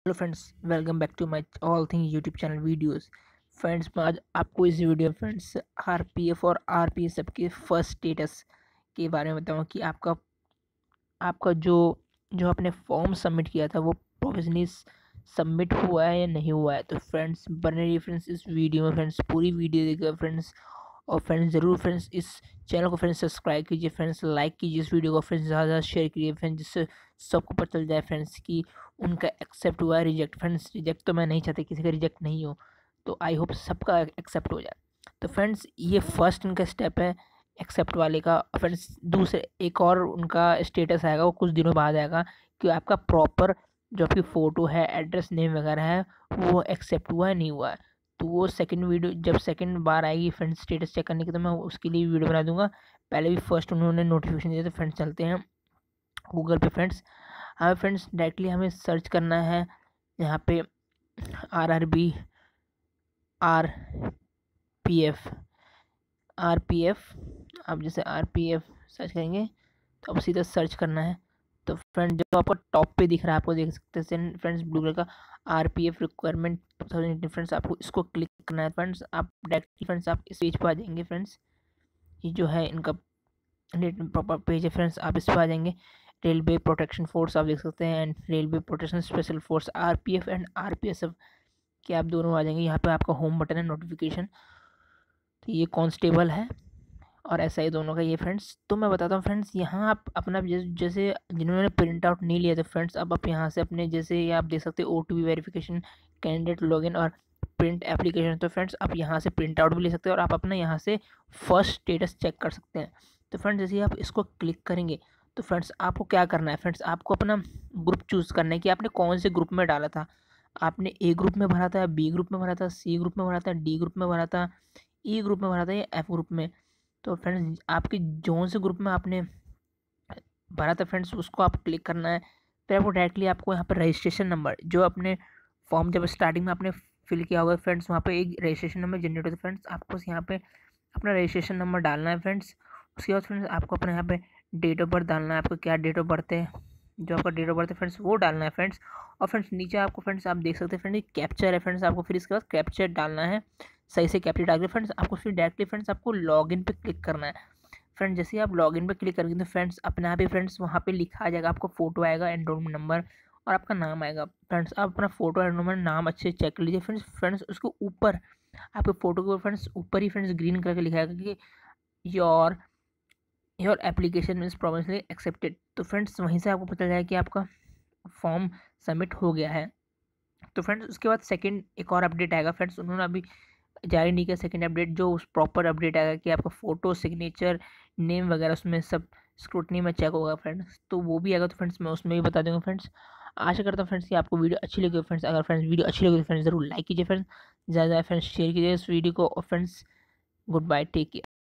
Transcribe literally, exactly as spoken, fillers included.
Hello friends, welcome back to my all thing YouTube channel videos. Friends, मैं आज आपको इस वीडियो में फ्रेंड्स आरपीएफ और आरपीएसएफ के फर्स्ट स्टेटस के बारे में बताऊंगा कि आपका आपका जो जो आपने फॉर्म सबमिट किया था वो प्रोविजनली सबमिट हुआ है या नहीं हुआ है। तो फ्रेंड्स बने रहिए फ्रेंड्स इस वीडियो में, फ्रेंड्स पूरी वीडियो देखिए फ्रेंड्स। और फ्रेंड्स ज़रूर फ्रेंड्स इस चैनल को फ्रेंड्स सब्सक्राइब कीजिए, फ्रेंड्स लाइक कीजिए इस वीडियो को, फ्रेंड्स ज़्यादा ज़्यादा शेयर कीजिए फ्रेंड्स, जिससे सबको पता चल जाए फ्रेंड्स कि उनका एक्सेप्ट हुआ है, रिजेक्ट। फ्रेंड्स रिजेक्ट तो मैं नहीं चाहती किसी का रिजेक्ट नहीं हो, तो आई होप सबका एक्सेप्ट हो जाए। तो फ्रेंड्स ये फर्स्ट इनका स्टेप है एक्सेप्ट वाले का। फ्रेंड्स दूसरे एक और उनका स्टेटस आएगा, वो कुछ दिनों बाद आएगा कि आपका प्रॉपर जो आपकी फ़ोटो है, एड्रेस, नेम वगैरह है, वो एक्सेप्ट हुआ है नहीं हुआ है। तो वो सेकंड वीडियो जब सेकंड बार आएगी फ्रेंड्स स्टेटस चेक करने की, तो मैं उसके लिए वीडियो बना दूंगा। पहले भी फर्स्ट उन्होंने नोटिफिकेशन दिया। तो फ्रेंड्स चलते हैं गूगल पे। फ्रेंड्स हमें फ्रेंड्स डायरेक्टली हमें सर्च करना है यहाँ पे R R B R P F R P F. आप जैसे आर पी एफ सर्च करेंगे तो अब सीधा सर्च करना है। तो फ्रेंड जो आपको टॉप पे दिख रहा है, आपको देख सकते हैं फ्रेंड्स ब्लू कलर का R P F requirement two thousand eighteen. Friends आपको इसको क्लिक करना है। फ्रेंड्स आप डायरेक्टली फ्रेंड्स आप इस पेज पर आ जाएंगे। फ्रेंड्स ये जो है इनका प्रॉपर पेज है। फ्रेंड्स आप इस पर आ जाएंगे। रेलवे प्रोटेक्शन फोर्स आप देख सकते हैं, and railway protection special force R P F and R P S F के आप दोनों आ जाएंगे। यहाँ पे आपका होम बटन है, नोटिफिकेशन। तो ये कांस्टेबल है और ऐसा ही दोनों का ये फ्रेंड्स। तो मैं बताता हूँ फ्रेंड्स, यहाँ आप अपना जैसे जैसे जिन्होंने प्रिंट आउट नहीं लिया तो फ्रेंड्स अब आप यहाँ से अपने जैसे ये आप देख सकते हो O T P verification, candidate login और प्रिंट एप्लीकेशन। तो फ्रेंड्स आप यहाँ से प्रिंट आउट भी ले सकते हो और आप अपना यहाँ से फर्स्ट स्टेटस चेक कर सकते हैं। तो फ्रेंड्स जैसे ही आप इसको क्लिक करेंगे तो फ्रेंड्स आपको क्या करना है, फ्रेंड्स आपको अपना ग्रुप चूज़ करना है कि आपने कौन से ग्रुप में डाला था। आपने ए ग्रुप में भरा था, बी ग्रुप में भरा था, सी ग्रुप में भरा था, डी ग्रुप में भरा था, ई ग्रुप में भरा था या एफ ग्रुप में। तो फ्रेंड्स आपके जौन से ग्रुप में आपने भरा था फ्रेंड्स उसको आप क्लिक करना है। फिर आपको डायरेक्टली आपको यहाँ पर रजिस्ट्रेशन नंबर जो अपने फॉर्म जब स्टार्टिंग में आपने फिल किया होगा फ्रेंड्स, वहाँ पे एक रजिस्ट्रेशन नंबर जनरेट होता है। फ्रेंड्स आपको यहाँ पे अपना रजिस्ट्रेशन नंबर डालना है। फ्रेंड्स उसके बाद फ्रेंड्स आपको अपने यहाँ पे डेट ऑफ बर्थ डालना है। आपको क्या डेट ऑफ बर्थ है, जो आपका डेट ऑफ बर्थ है फ्रेंड्स वो डालना है फ्रेंड्स। और फ्रेंड्स नीचे आपको फ्रेंड्स आप देख सकते हैं फ्रेंड्स कैप्चर है। फ्रेंड्स आपको फिर इसके बाद कैप्चर डालना है, सही से कैप्चर डाल के फ्रेंड्स आपको फिर डायरेक्टली फ्रेंड्स आपको लॉगिन पे क्लिक करना है। फ्रेंड्स जैसे ही आप लॉगिन पे क्लिक करेंगे तो फ्रेंड्स अपने आप ही फ्रेंड्स वहाँ पे लिखा आ जाएगा, आपको फोटो आएगा, एनरोलमेंट नंबर और आपका नाम आएगा। फ्रेंड्स आप अपना फोटो एनरोलमेंट नाम अच्छे से चेक कर लीजिए फ्रेंड्स। फ्रेंड्स उसके ऊपर आपके फोटो के फ्रेंड्स ऊपर ही फ्रेंड्स ग्रीन कलर का लिखा है कि your your application means provisionally accepted. तो फ्रेंड्स वहीं से आपको पता चलेगा कि आपका फॉर्म सबमिट हो गया है। तो फ्रेंड्स उसके बाद सेकंड एक और अपडेट आएगा। फ्रेंड्स उन्होंने अभी जारी नहीं किया सेकंड अपडेट, जो उस प्रॉपर अपडेट आएगा कि आपका फ़ोटो, सिग्नेचर, नेम वगैरह उसमें सब स्क्रूटनी में चेक होगा फ्रेंड्स। तो वो भी आएगा तो फ्रेंड्स मैं उसमें भी बता दूँगा फ्रेंड्स। आशा करता हूँ फ्रेंड्स कि आपको वीडियो अच्छी लगी फ्रेंड्स। अगर फ्रेंड्स वीडियो अच्छी लगी तो फ्रेंड्स ज़रूर लाइक कीजिए फ्रेंड्स, ज़्यादा ज़्यादा फ्रेंड्स शेयर कीजिए इस वीडियो को। और friends goodbye, take care.